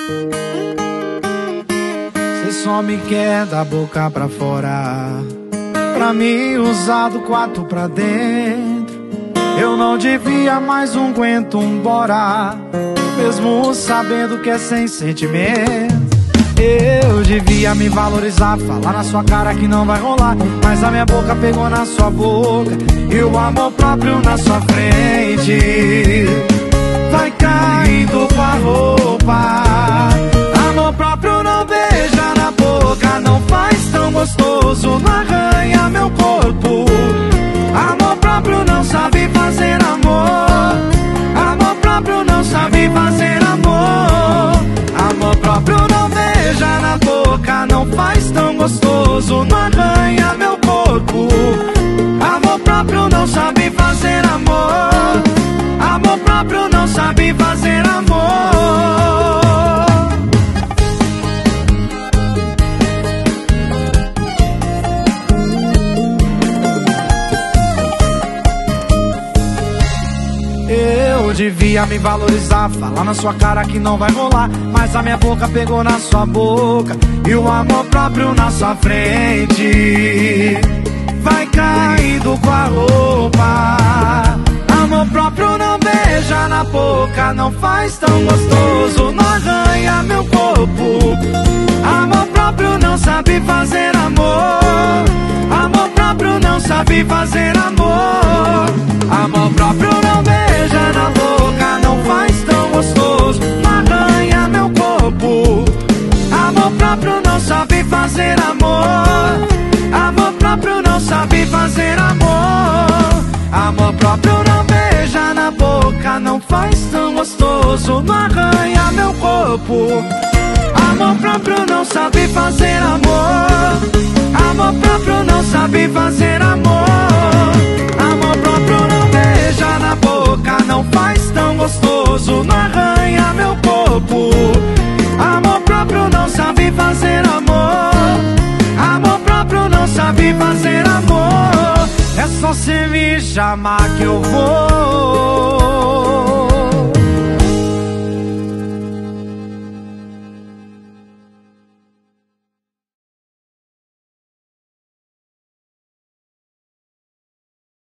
Cê só me quer da boca pra fora, pra mim usar do quarto pra dentro. Eu não devia mais um aguento, bora, mesmo sabendo que é sem sentimento. Eu devia me valorizar, falar na sua cara que não vai rolar, mas a minha boca pegou na sua boca e o amor próprio na sua frente vai caindo com a roupa. Amor próprio não beija na boca, não faz tão gostoso, não arranha meu corpo. Amor próprio não sabe fazer amor, amor próprio não sabe fazer amor. Amor próprio não beija na boca, não faz tão gostoso, não arranha meu corpo. Amor próprio não sabe fazer amor, amor próprio não sabe fazer amor. Eu devia me valorizar, falar na sua cara que não vai rolar, mas a minha boca pegou na sua boca e o amor próprio na sua frente vai caindo com a roupa. Amor próprio não beija na boca, não faz tão gostoso, não arranha meu corpo. Amor próprio não sabe fazer amor, amor próprio não sabe fazer amor. Amor próprio não beija na boca, não faz tão gostoso, não arranha meu corpo. Amor próprio não sabe fazer amor, amor próprio não sabe fazer amor. Amor próprio não beija na boca, não faz tão gostoso, não arranha meu corpo. Amor próprio não sabe fazer amor, amor próprio não sabe fazer amor. Amor próprio não beija na boca, não faz tão gostoso, não arranha meu corpo. Amor próprio não sabe fazer amor, amor próprio não sabe fazer amor. É só cê me chamar que eu vou.